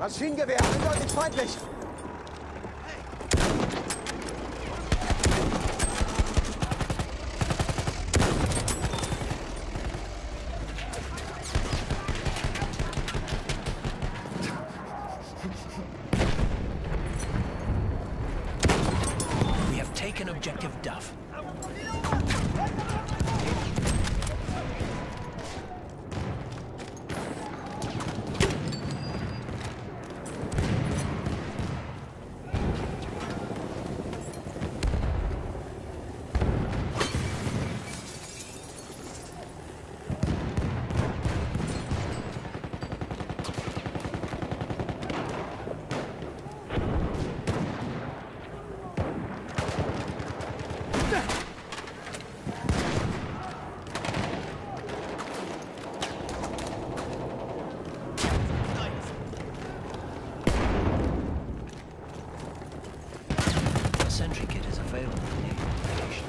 Maschinengewehr, eindeutig feindlich. We have taken objective Duff. Sentry kit is available near your location.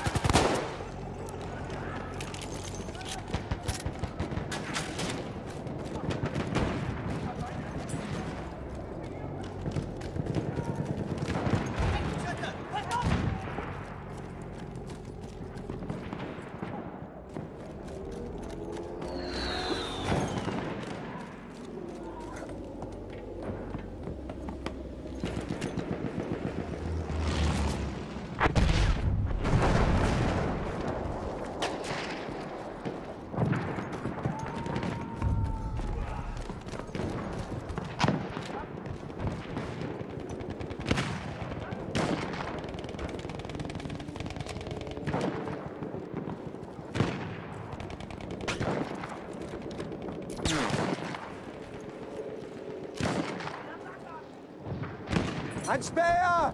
Ein Späher!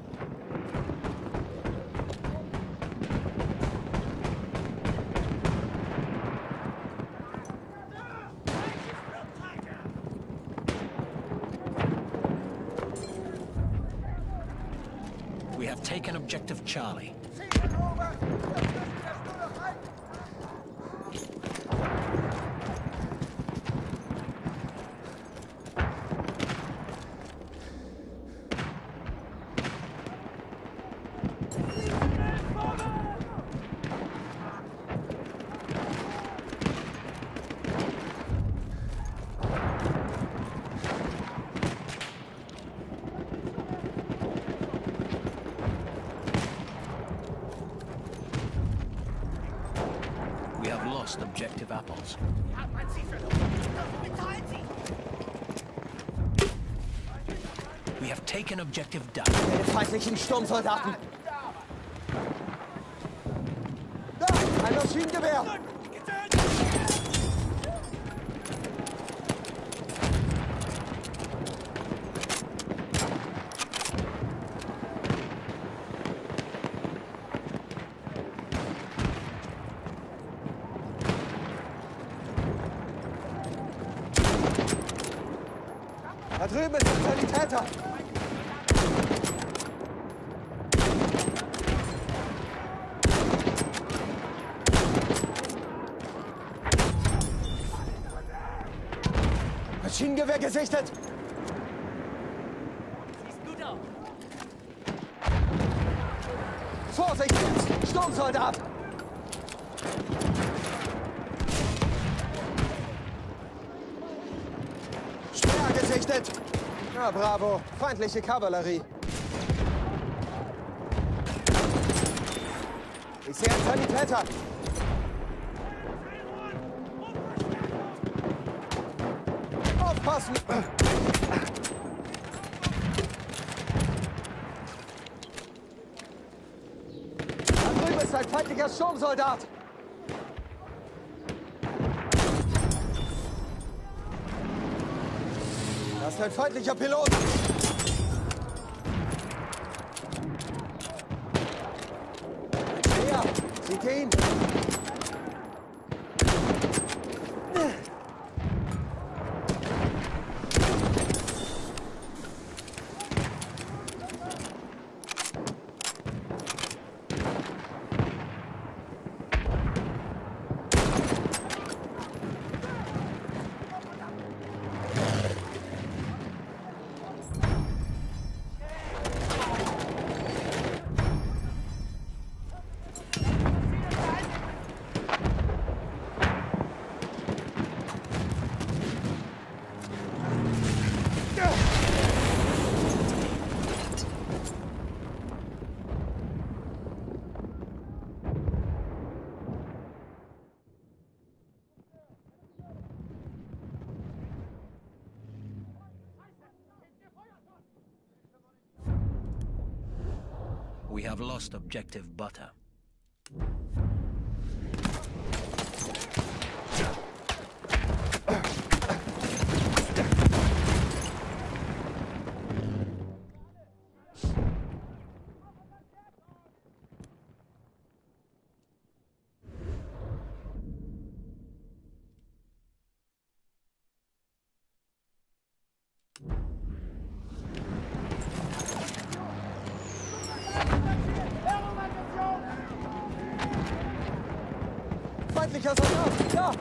We have taken objective Charlie. We have lost objective Apples. We have taken objective Duff. Meine feindlichen Sturmsoldaten. Da, ein Maschinengewehr. Da drüben ist ein Sanitäter. Maschinengewehr gesichtet. Siehst gut aus. Vorsicht jetzt! Sturmsoldat! Speer gesichtet! Ja, bravo. Feindliche Kavallerie. Ich sehe einen Sanitäter. Aufpassen! Da drüben ist ein feindlicher Sturmsoldat. Das ist ein feindlicher Pilot. Speer, sieht ihr ihn? have lost objective butter. Feindlicher Soldat! Ja!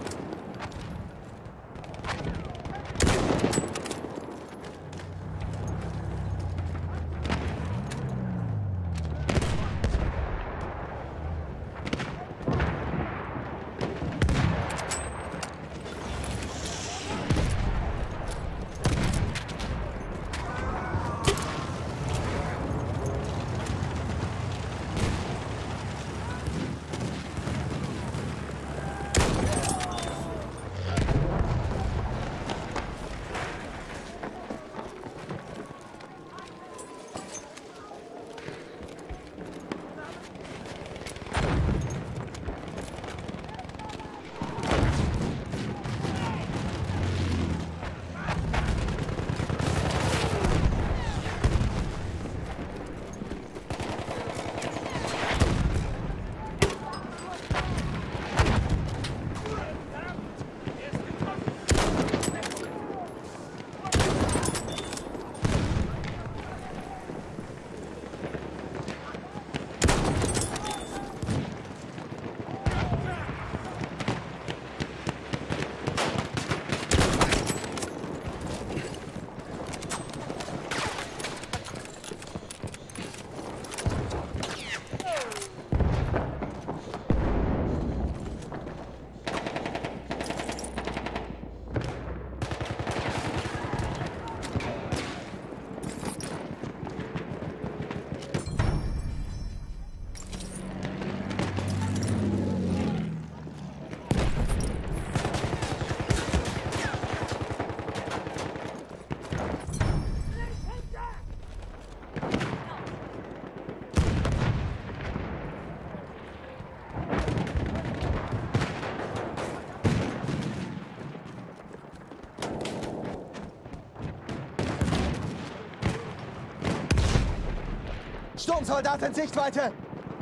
Sturmsoldat in Sichtweite!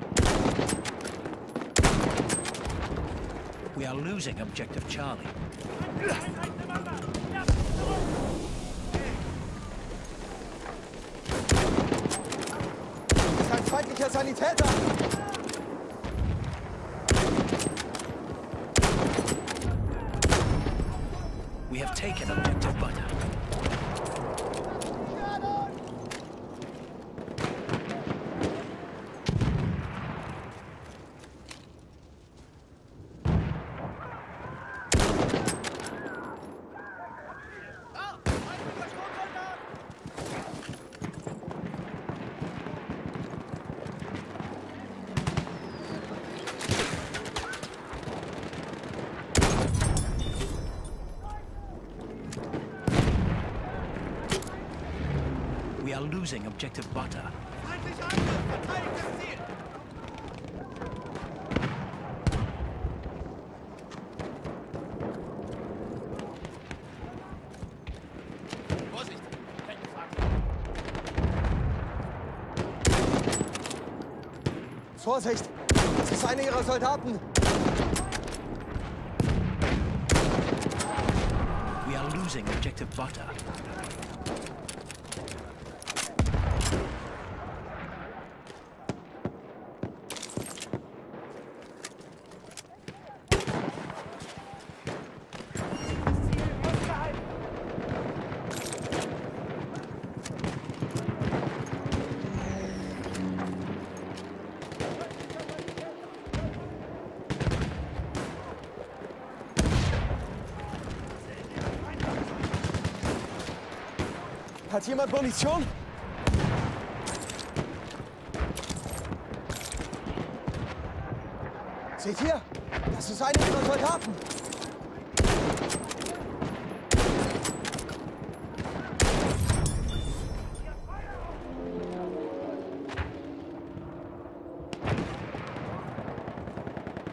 We are losing objective Charlie. Das ist ein feindlicher Sanitäter! We have taken objective butter. We are losing objective butter. Feindlicher Angriff! Verteidigt das Ziel! Vorsicht! Vorsicht! Das ist einer ihrer Soldaten! We are losing objective butter. Hat jemand Munition? Seht ihr? Das ist einer ihrer Soldaten.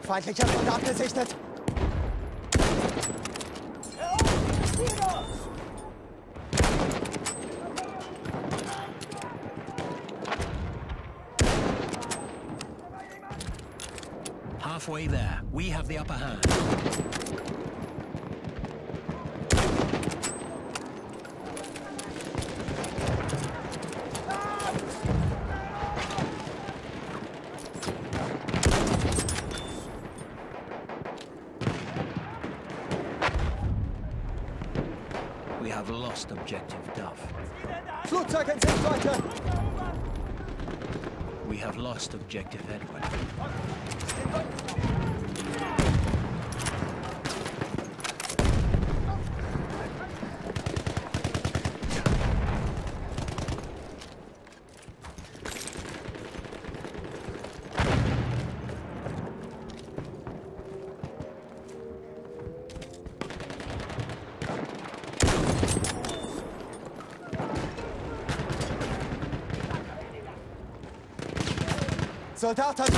Feindlicher Soldat gesichtet. Halfway there. We have the upper hand. We have lost objective Duff. Flugzeug in Sichtweite. We have lost objective Edward. Soldat hat...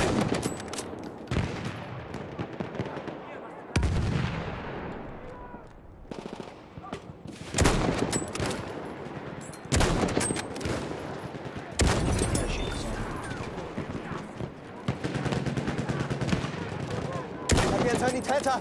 Ich habe hier einen Sanitäter.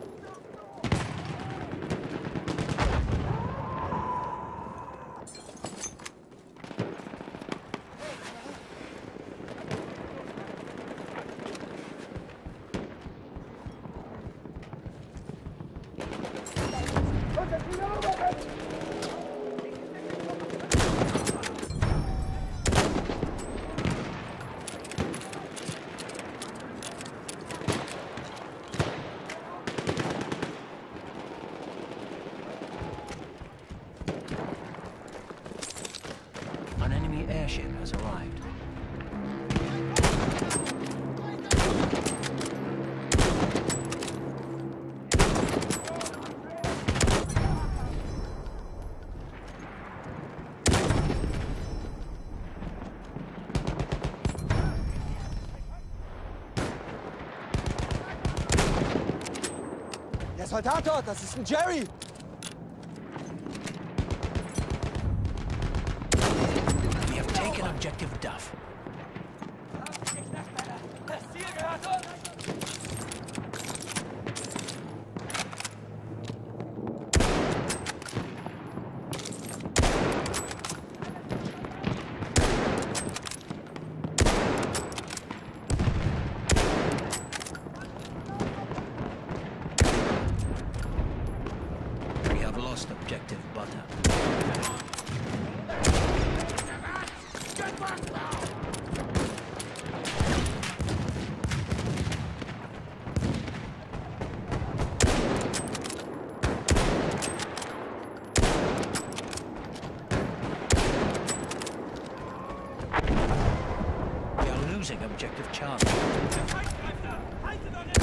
An enemy airship has arrived. Der Soldat dort, das ist ein Jerry. We have taken objective Duff. Das Ziel gehört uns! We have lost objective Butter. We are losing objective Charlie. Haltet eure...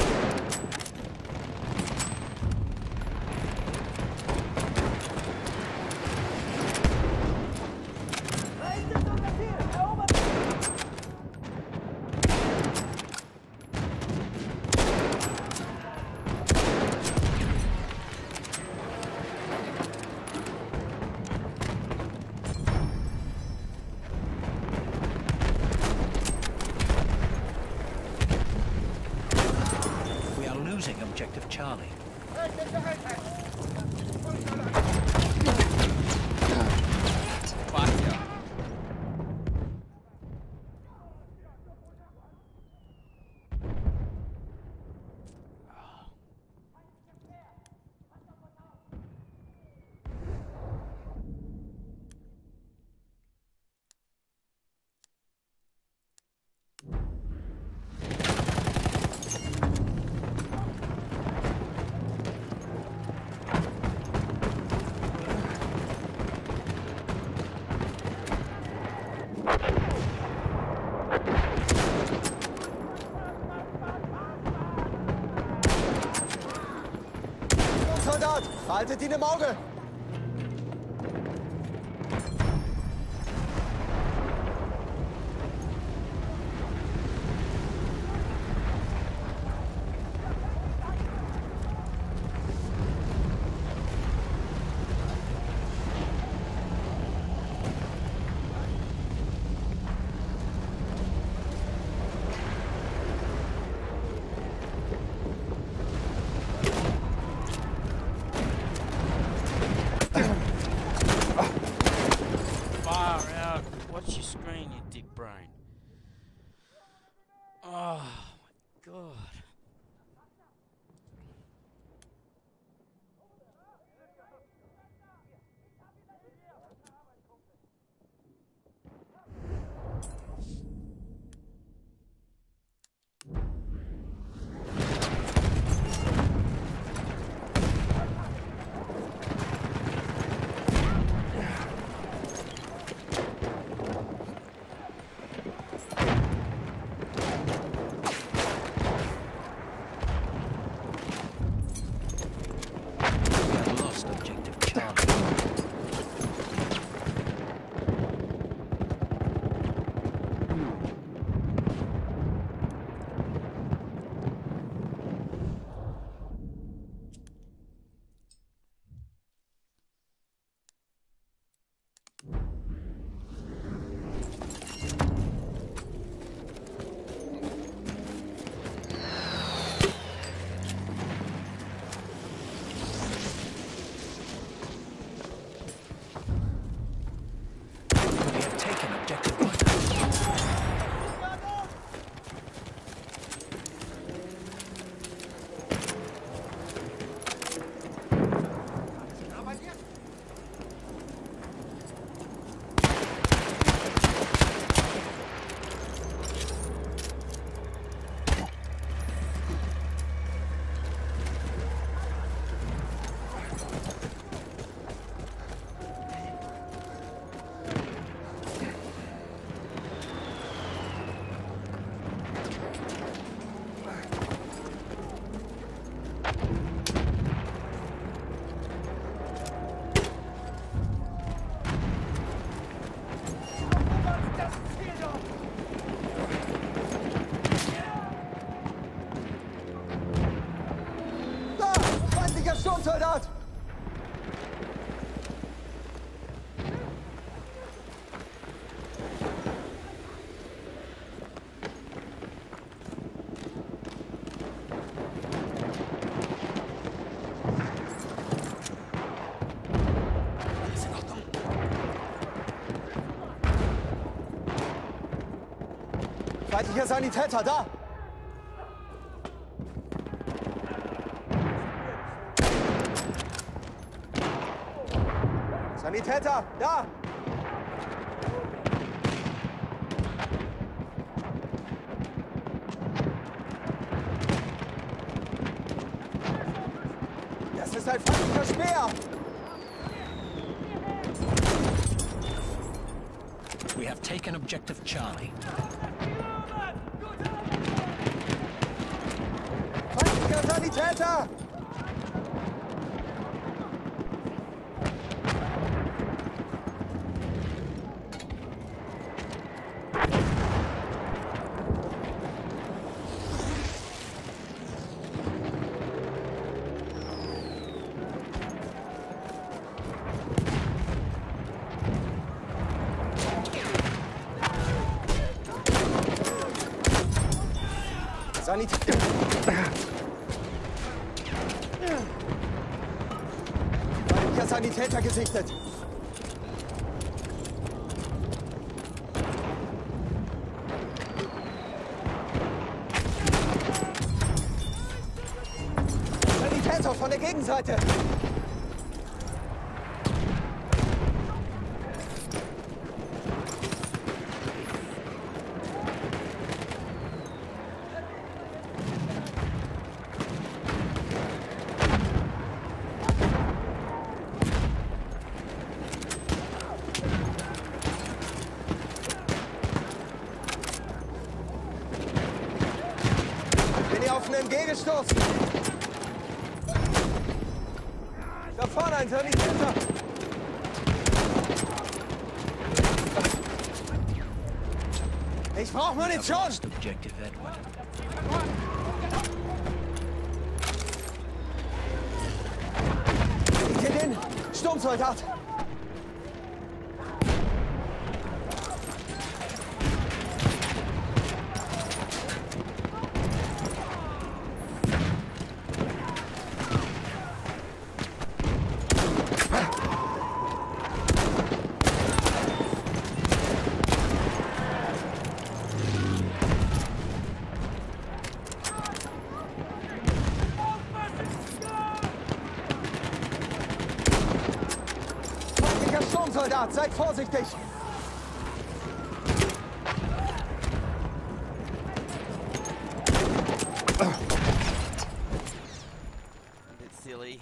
We are losing objective Charlie. Soldat, haltet ihn im Auge. Das Ziel dort! Da! Feindlicher Sturmsoldat! Alles in Ordnung. Feindlicher Sanitäter, da! Sanitäter, da! Das ist ein feindlicher Speer! We have taken objective Charlie. Feindlicher Sanitäter! Feindlicher Sanitäter gesichtet. Sanitäter von der Gegenseite. Bin ihr auf einen entgegengestoßen? Da vorne ein Sanitäter! Ich brauche Munition! Lost objective Edward. Seht ihr den? Sturmsoldat! Feindlicher Sturmsoldat, seid vorsichtig! It's silly.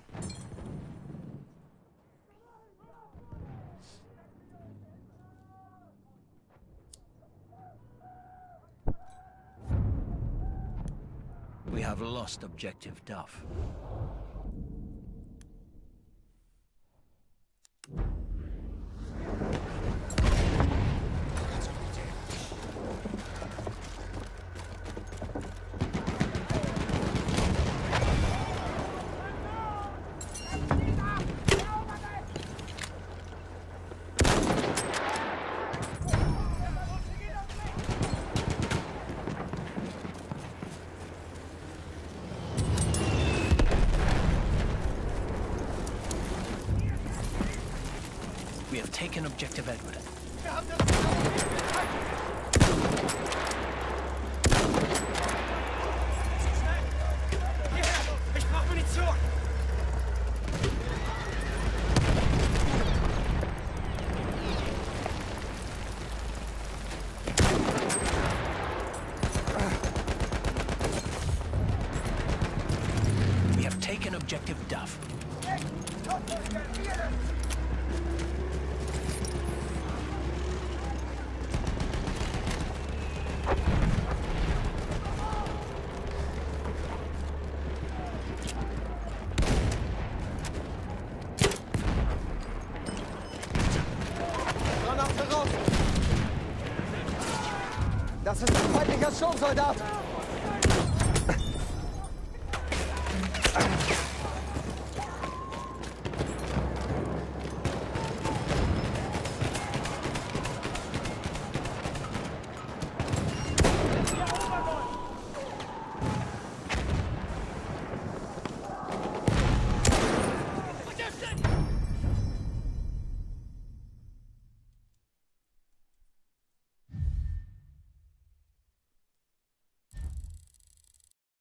We have lost objective Duff. We have taken objective Edward. Hierher! Ich brauche Munition! We have taken objective Duff. Das ist ein feindlicher Sturmsoldat!